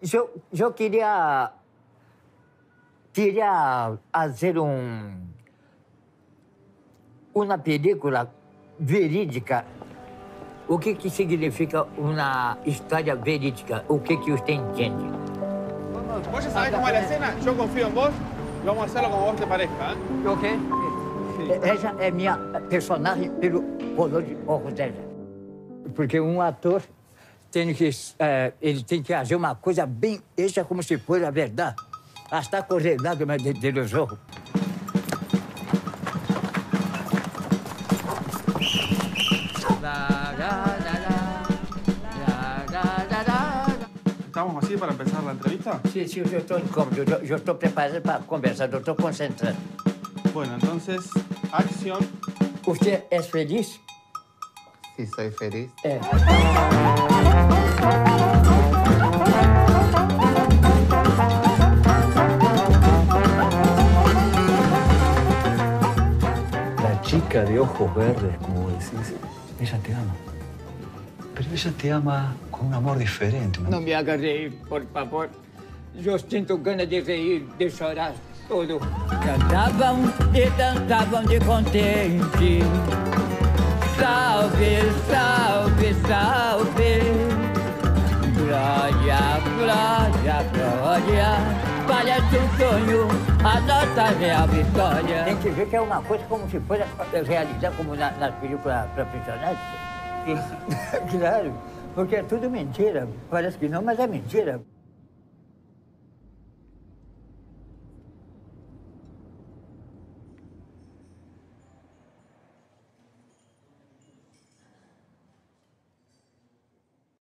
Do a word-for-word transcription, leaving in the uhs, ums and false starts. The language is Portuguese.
Eu, eu queria, queria fazer um, uma película verídica. O que, que significa uma história verídica? O que, que você entende? Vos ya sabés cómo es la escena, yo confío en vos y vamos a hacerlo como vos te parezca, ¿eh? Ok. Essa é minha personagem pelo color de olhos dela. Porque um ator tem que, é, ele tem que fazer uma coisa bem, isso é como se fosse a verdade. Hasta correr lágrimas de, de los ojos. ¿Estamos así para empezar la entrevista? Sim, sim, eu estou incômodo, eu, eu estou preparado para conversar, eu estou concentrado. Bueno, entonces, acción. Você é feliz? Sí, soy feliz. É. La chica de ojos verdes, como decís, ella te ama. Pero ella te ama con un amor diferente. ¿No? Não me haga reír, por favor. Eu sinto ganas de reír, de chorar, tudo. Cantavam e dançavam de contente. Salve, salve, salve. Glória, glória, glória. Parece um sonho, a nossa real vitória. Tem que ver que é uma coisa como se fosse realizar como na, nas películas profissionais. Claro, porque é tudo mentira. Parece que não, mas é mentira.